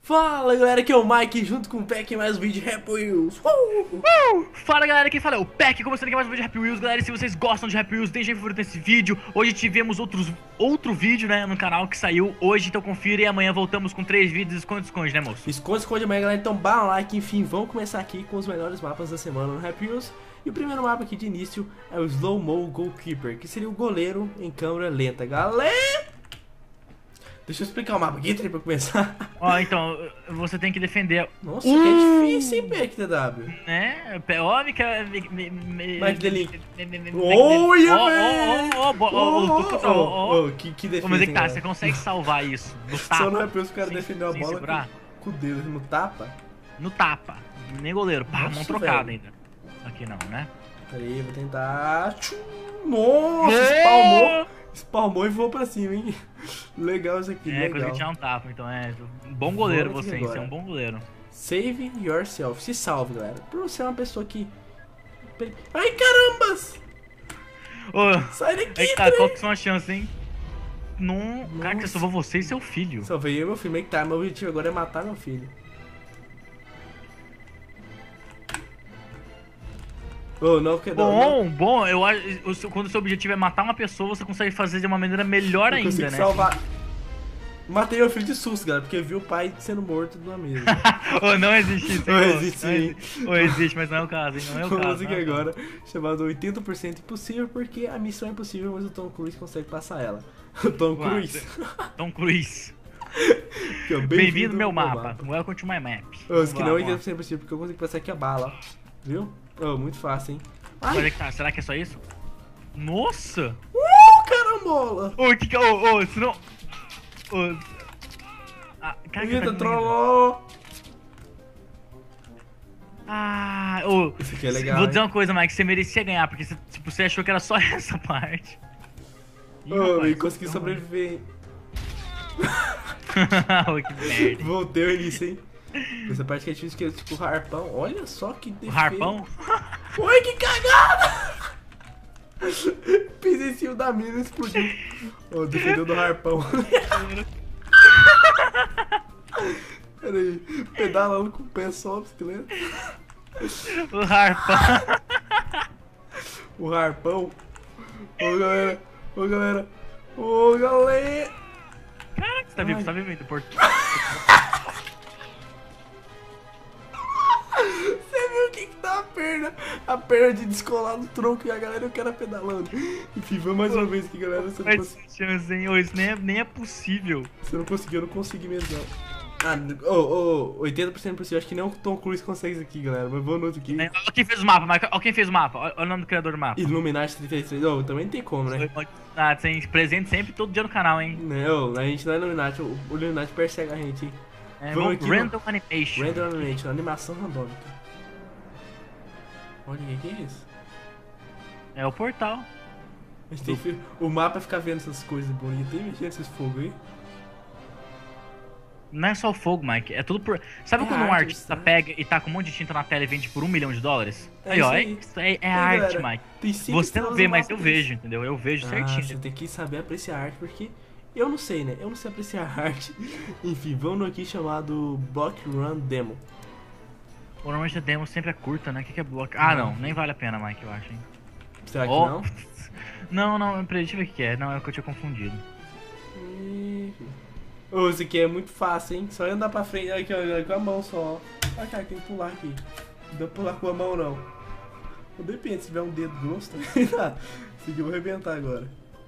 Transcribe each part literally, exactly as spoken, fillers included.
Fala galera, aqui é o Mike junto com o Peck em mais um vídeo de Happy Wheels. Uh! Uh! Fala galera, quem fala é o Peck, começando aqui mais um vídeo de Happy Wheels. Galera, e se vocês gostam de Happy Wheels, deixem favorito nesse vídeo. Hoje tivemos outros, outro vídeo, né, no canal que saiu hoje, então confira. E amanhã voltamos com três vídeos esconde-esconde, né, moço? Esconde, esconde amanhã, galera, então bala like. Enfim, vamos começar aqui com os melhores mapas da semana no Happy Wheels. E o primeiro mapa aqui de início é o Slow Mo Goalkeeper, que seria o goleiro em câmera lenta, galera. Deixa eu explicar o mapa aqui, pra começar. Ó, então, você tem que defender. Nossa, uh! que é difícil, hein, Peck T W? Né? Ó, Mica. Mike Delink. Olha, velho! Ó, ó, ó, que defesa. Mas é que tá, você consegue salvar isso no tapa. Só não é por isso que o cara defendeu a bola com, com o dedo no tapa? No tapa. Nem goleiro. Pá, Nossa, mão trocada velho. ainda. Aqui não, né? Peraí, vou tentar. Nossa, espalmou. Espalmou e voou pra cima, hein? Legal isso aqui, é, legal. É, coisa que tinha um tapa, então é um bom goleiro você, hein? Você é um bom goleiro. Save yourself. Se salve, galera. Por você é uma pessoa que... Ai, carambas! Ô, sai daqui, aí, tá, qual que são as chances, hein? Não... Nossa. Cara, que salvou você e seu filho. Salvei eu e meu filho. Meio que tá, meu objetivo agora é matar meu filho. Oh, não, que bom, não. bom, eu acho quando o seu objetivo é matar uma pessoa, você consegue fazer de uma maneira melhor eu ainda, né? Salvar. Matei meu filho de susto, galera, porque viu o pai sendo morto numa mesa. Oh, não existe isso, não existe, não existe. Ou existe, mas não é o caso, hein? Não é o caso. Vamos aqui é agora, chamado oitenta por cento impossível, porque a missão é impossível, mas o Tom Cruise consegue passar ela. O Tom Cruise. Tom Cruise. Bem-vindo Bem-vindo ao meu mapa. mapa. Welcome to my map. Oh, isso que não é oitenta por cento impossível, porque eu consigo passar aqui a bala, ó. Viu? Oh, muito fácil, hein? Mas é que tá, será que é só isso? Nossa! Uh, carambola! Ô, que que é? Ô, ô, senão... Ô... Ah, cara, que tá trollou! Ah, ô... Isso aqui é legal, vou hein? dizer uma coisa, Mike, você merecia ganhar, porque você, tipo, você achou que era só essa parte. Ô, oh, eu consegui então... sobreviver. Oh, que merda. Voltei o início, hein? Essa parte que é difícil, que é tipo harpão. Olha só que defesa. O harpão? Oi, que cagada! Pisei em cima da mina e explodiu. Oh, defendeu do harpão. Pera aí, pedalando com o pé só, a bicicleta. O harpão. O harpão. Ô, oh, galera. Ô, oh, galera. Ô, oh, galera. Caraca, você tá vivo, você tá vivendo, por quê? A perna, a perna de descolar do tronco e a galera e o cara pedalando. Enfim, vamos mais uma vez aqui, galera. Você não conseguiu. Chance, hein? Oh, isso nem é, nem é possível. Você não conseguiu, eu não consegui mesmo, não. Ah, oh, oh, oitenta por cento possível. Acho que nem o Tom Cruise consegue isso aqui, galera. Mas vamos no outro aqui. Olha quem fez o mapa, Mike. Olha quem fez o mapa. Olha o nome do criador do mapa. Illuminati trinta e três. Oh, também não tem como, né? Ah, tem presente sempre, todo dia no canal, hein? Não, a gente não é Illuminati. O Illuminati persegue a gente, hein? É, vamos aqui, Random no... Animation. Random Animation, animação randômica. Olha, o que é isso? É o portal. A gente tem que... O mapa é ficar vendo essas coisas bonitas. Tem mexendo esses fogos aí? Não é só o fogo, Mike. É tudo por... Sabe é quando um artista né? pega e tá com um monte de tinta na tela e vende por um milhão de dólares? É aí, ó. É, é, é arte, galera, Mike. Você não vê, mas eu vejo, entendeu? Eu vejo ah, certinho. Você tem que saber apreciar arte, porque... Eu não sei, né? Eu não sei apreciar arte. Enfim, vamos no aqui chamado Block Run Demo. Normalmente a demo sempre é curta, né? O que, que é bloco? Ah, não, nem vale a pena, Mike, eu acho, hein? Será que oh. não? Não, não, deixa eu ver o que é. Não, é o que eu tinha confundido. Ô, oh, esse aqui é muito fácil, hein? Só andar pra frente aqui, ó, com a mão só. Ah, cara, tem que pular aqui. Não dá pra pular com a mão, não. Depende, se tiver um dedo grosso, também dá. Esse aqui eu vou arrebentar agora.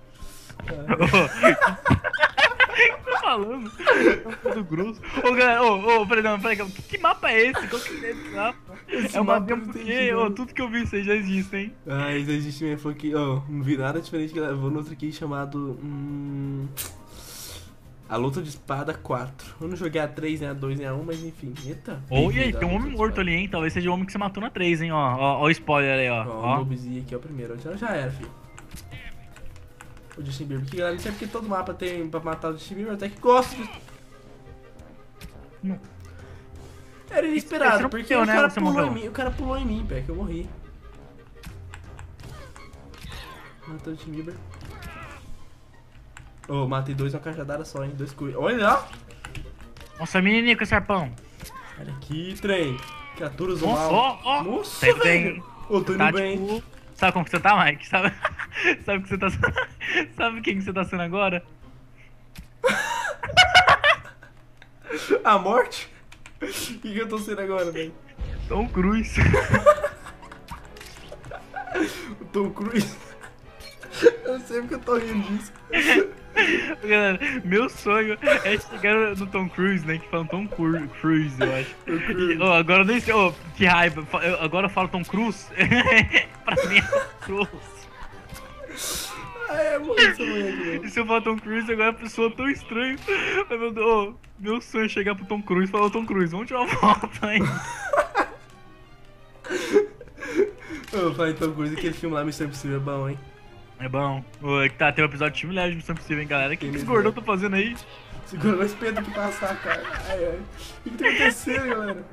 Ah. Tô falando, tudo grosso. Ô, galera, ô, ô, peraí, não, peraí, que, que mapa é esse? Qual que é esse mapa? Esse é uma demo porque, ô, tudo que eu vi vocês já existem. Ah, isso existe mesmo, falou que, ó, não vi nada diferente, galera. Vou no outro aqui chamado, hum... A Luta de Espada quatro. Eu não joguei a três, nem a dois, nem a um, mas enfim, eita. Ô, e aí, tem um homem morto ali, hein? Talvez seja o homem que você matou na três, hein, ó, ó, ó o spoiler aí, ó. Ó, o Noobzinho aqui é o primeiro, já, já era, filho. O Justin Bieber, porque galera, sempre que todo mapa tem pra matar o Justin Bieber, até que gosto de... Não. Era inesperado, porque eu, o, né? cara Você pulou morreu. em mim, o cara pulou em mim, pé, que eu morri. Matou o Justin Bieber. Oh, matei dois na cajadada só, hein, dois coelhos. Olha lá! Nossa, menininha com esse arpão. Olha aqui, trem. Criaturas do Nossa, mal. ó, ó. Nossa, Tem- velho. Ô, tô indo Tá, bem. tipo... Sabe como que você tá, Mike? Sabe, sabe que você tá... Sabe quem que você tá sendo agora? A morte? O que, que eu tô sendo agora, velho? Tom Cruise. O Tom Cruise. Eu não sei porque eu tô rindo disso. Galera, meu sonho é chegar no Tom Cruise, né? Que fala Tom Cru- Cruise, eu acho. Cruise. E, oh, agora eu nem sei, oh, que raiva. Fa- eu- agora eu falo Tom Cruise. Pra mim é Tom Cruise. Ah, é, mano, essa manhã aqui, E velho. se eu falar Tom Cruise, agora a pessoa é tão estranha. Ai, meu Deus, oh, meu sonho é chegar pro Tom Cruise e falar, ô Tom Cruise, vamos tirar uma foto aí. Eu falei Tom Cruise, aquele filme lá, Missão Impossível, é bom, hein? É bom. Ô, é que tá, tem um episódio de milhares de Missão Impossível, hein, galera. O que, que esse gordão tá fazendo aí? Segura o espeto que passar, cara. Ai, ai. O que, que tá acontecendo, galera?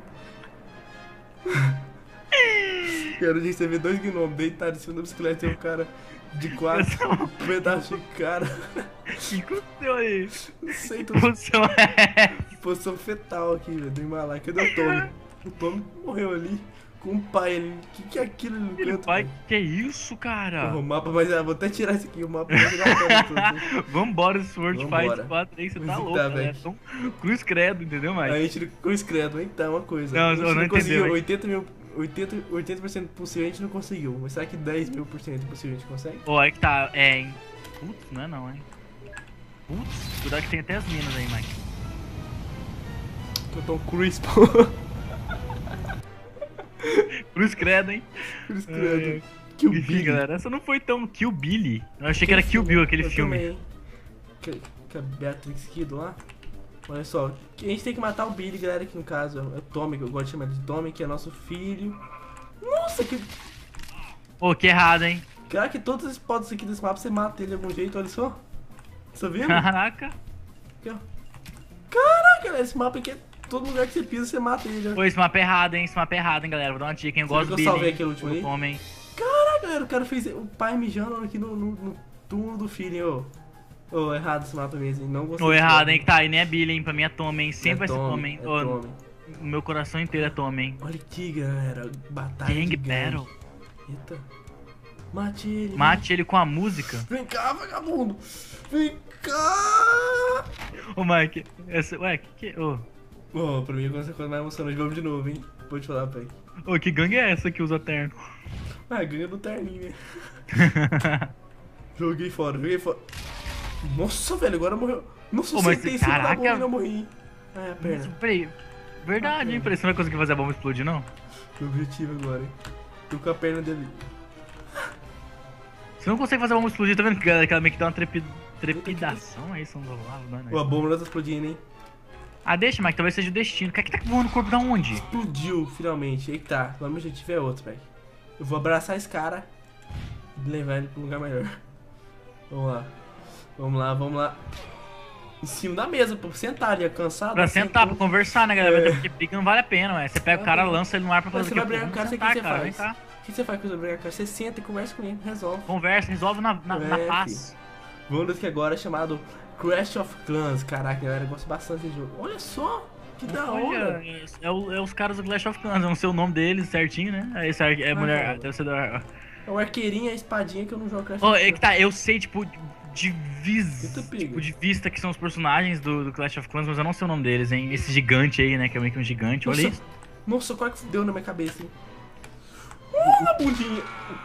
Cara, gente, você vê dois gnomos deitados em cima da bicicleta e um cara de quatro, um pedaço de cara. O que aconteceu aí? Não sei, tô Que posição é? em posição fetal aqui, velho, do Himalaia. Cadê o Tommy? O Tommy morreu ali com o pai ali. O que, que é aquilo ali no Ele canto? pai, velho? que isso, cara? O mapa, mas ah, vou até tirar isso aqui, o mapa vai virar fora tudo, né? Vambora, Sword Vambora. Fight quatro aí, você tá Visitar, louco, né? velho. Tom Cruz credo, entendeu, Aí Mike? a gente com credo, então uma coisa. Não, a gente eu não conseguiu entendi, oitenta mil, oitenta, oitenta por cento possível a gente não conseguiu. Mas será que dez mil por cento possível a gente consegue? Ô, aí que tá, é, hein? Putz, não é não, hein? Putz, cuidado que tem até as minas aí, Mike. Que eu tô um Cruise, pô. Cruz credo, hein? Cruz É, credo. Kill Enfim, Bill. galera, essa não foi tão Kill Billy. Eu achei que era Kill Bill aquele Eu filme. também. Que, que a Beatrix Kiddo lá. Olha só, que a gente tem que matar o Billy, galera, que no caso é o Tommy, que eu gosto de chamar de Tommy, que é nosso filho. Nossa, que... Ô, que errado, hein? Cara, que todos os spots aqui desse mapa você mata ele de algum jeito, olha só. Tá vendo? Caraca. Aqui, ó. Caraca, galera, esse mapa aqui é todo lugar que você pisa, você mata ele. Ó. Pô, esse mapa é errado, hein? Esse mapa é errado, hein, galera? Vou dar uma dica, hein? Eu Você gosto viu do que eu Billy. salvei hein? aquele último O aí? Tom, hein? Caraca, galera, o cara fez o pai mijando aqui no, no, no túmulo do filho, hein, ô. Ô, errado esse mapa mesmo, hein? Não gostei. Ô, desse errado, mapa. hein? Que tá, e nem é Billy, hein? Pra mim é Tom, hein? Sempre É vai ser Tommy, Tom, hein? é Ô, Tommy. o meu coração inteiro é Tom, hein? Olha aqui, galera, batalha Gang de gangue. Battle. Eita. Mate ele. Mate ele com a música. Vem cá, vagabundo. Vem cá. Ô, Mike, essa... Ué, que que... Ô, Ô, pra mim agora essa coisa mais emocionante. Vamos de novo, hein? Pode falar, pai. ô, que gangue é essa que usa terno? Ah, ganha do terninho, né? Joguei fora, joguei fora. Nossa, velho, agora morreu. Nossa, eu Ô, mas sentei em cima da caraca. bomba e não morri. Ah, é a perna. Peraí, verdade, hein? Peraí, você não vai conseguir fazer a bomba explodir, não? Meu objetivo agora, hein? Tô com a perna dele. Você não consegue fazer a bomba explodir, tá vendo que ela que ela meio que dá uma trepi... trepidação aí, são do lado, né? Pô, a bomba não tá explodindo, hein? Ah, deixa, Mike, talvez seja o destino. O que é que tá voando o corpo da onde? Explodiu, finalmente. Aí tá, o meu objetivo é outro, velho. Eu vou abraçar esse cara e levar ele pra um lugar melhor. Vamos lá. Vamos lá, vamos lá. Em cima da mesa, pra sentar ali, cansado. Pra assim, sentar, pra pô. conversar, né, galera? É. Porque briga não vale a pena, ué. Você pega o cara, lança ele no ar pra Mas fazer você o vai quê? brigar com o cara, Vamos você o que sentar, você cara, faz? vem cá. O que você faz quando você brigar com o cara? Você senta e conversa com ele, resolve. Conversa, resolve na, na, na É, paz. Vamos aqui agora chamado Crash of Clans. Caraca, galera, eu gosto bastante desse jogo. Olha só, que da Olha, hora. é, é o- é os caras do Clash of Clans, eu não sei o nome deles certinho, né? É, esse ar- é Ah, mulher, cara. deve ser da... É o arqueirinho e a espadinha que eu não jogo Crash Oh, of é Clans. que tá, eu sei, tipo, de vis... Eita, piga. tipo, de vista que são os personagens do, do Clash of Clans, mas eu não sei o nome deles, hein? Esse gigante aí, né, que é meio que um gigante, olha Nossa, isso. nossa, quase que deu na minha cabeça, hein? Uh, a bundinha.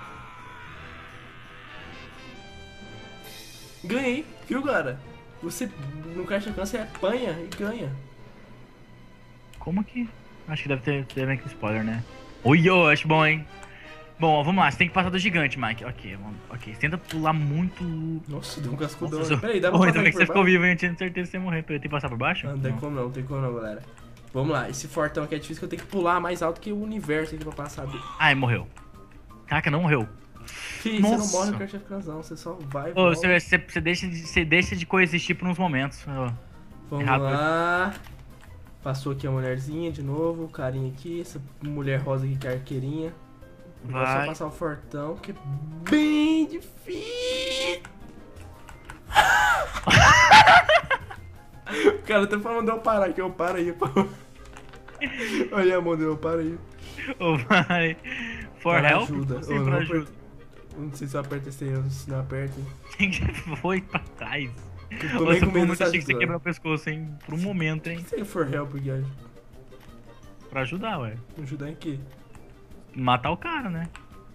Ganhei, viu, galera? Você, no Crash of Clans, você apanha e ganha. Como que... Acho que deve ter, deve ter spoiler, né? Oi, eu acho bom, hein? Bom, ó, vamos lá, você tem que passar do gigante, Mike. Ok, vamos, ok. Você tenta pular muito... Nossa, deu um cascudão. Nossa, Peraí, dá pra Oi, passar ainda bem aqui que você por ficou baixo? vivo, hein? Eu tinha certeza que você ia morrer. Peraí, tem que passar por baixo? Não, não tem Não. como não, não tem como não, galera. Vamos lá, esse fortão aqui é difícil que eu tenho que pular mais alto que o universo aqui pra passar dele. Ai, morreu. Caraca, não morreu. Fih, você não Nossa. morre no Crash of Clans não, você só vai e Ô, volta. você, você, você deixa de, você deixa de coexistir por uns momentos. Ó. Vamos errado. lá. Passou aqui a mulherzinha de novo, o carinha aqui, essa mulher rosa aqui que é arqueirinha. Agora é só Vai. passar o fortão, que é bem difícil. O cara até falando eu parar aqui, eu para aí, pô. Olha a mão dele, eu para aí. Ô, vai. For Para help? ajuda. Sim, Ô, for não ajuda. Não sei se eu aperto esse aí, se não aperto. Quem que foi pra trás? Eu tô bem Nossa, com por um medo momento dessa achei que você ia ajuda. quebrar o pescoço, hein? Por um momento, hein? Se for help, Guilherme, Pra ajudar, ué. ajudar em quê? Matar o cara, né?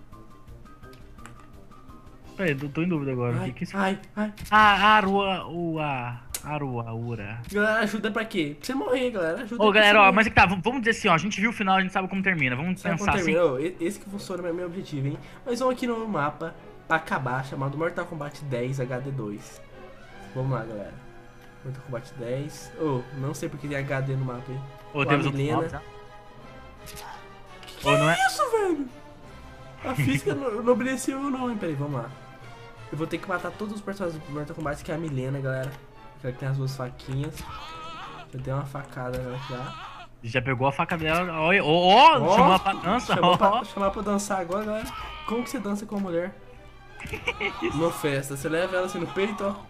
Peraí, eu tô em dúvida agora. O que Ai, que é isso? ai, ai. Ah, Arua, Ua, Arua, Ura. Galera, ajuda pra quê? Pra você morrer, galera. Ajuda Ô, pra galera, você ó, morrer. mas é que tá, v- vamos dizer assim, ó, a gente viu o final, a gente sabe como termina. Vamos Sabe pensar como assim. terminou? E- Esse que funciona é o meu objetivo, hein? Mas vamos aqui no mapa pra acabar, chamado Mortal Kombat dez H D dois. Vamos lá, galera. Mortal Kombat dez. Oh, não sei porque tem H D no mapa, hein? Ô, Ó, temos a outro Milena. modo, tá? Ô, não é? Isso, velho! A física não, não obedeceu não, hein? Peraí, vamos lá. Eu vou ter que matar todos os personagens do Mortal Kombat, que é a Milena, galera. Aquela que tem as duas faquinhas. Já dei uma facada nela já. Já pegou a faca dela, olha, ó, ó, Ó, chamou ela pra dança, Chamou ó. pra, chamar pra dançar agora, galera. Como que você dança com uma mulher? Numa festa. Você leva ela assim no peito, ó.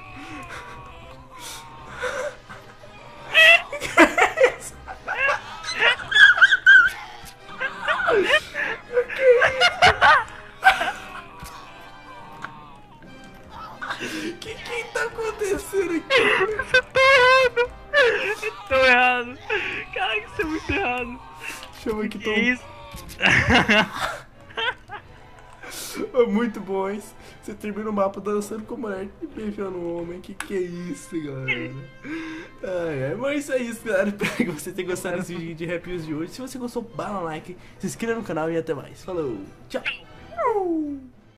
Que que tá acontecendo aqui? Você tá errado! Tô errado! Caraca, isso é muito errado! Chama aqui, Que Tom. isso? É muito bom, hein? Você termina o mapa dançando com a mulher e beijando um homem. Que que é isso, galera? Ai, ai, mas é isso, galera. Espero que você tenha gostado desse vídeo de Rap News de hoje. Se você gostou, bala um like, se inscreva no canal e até mais. Falou, tchau!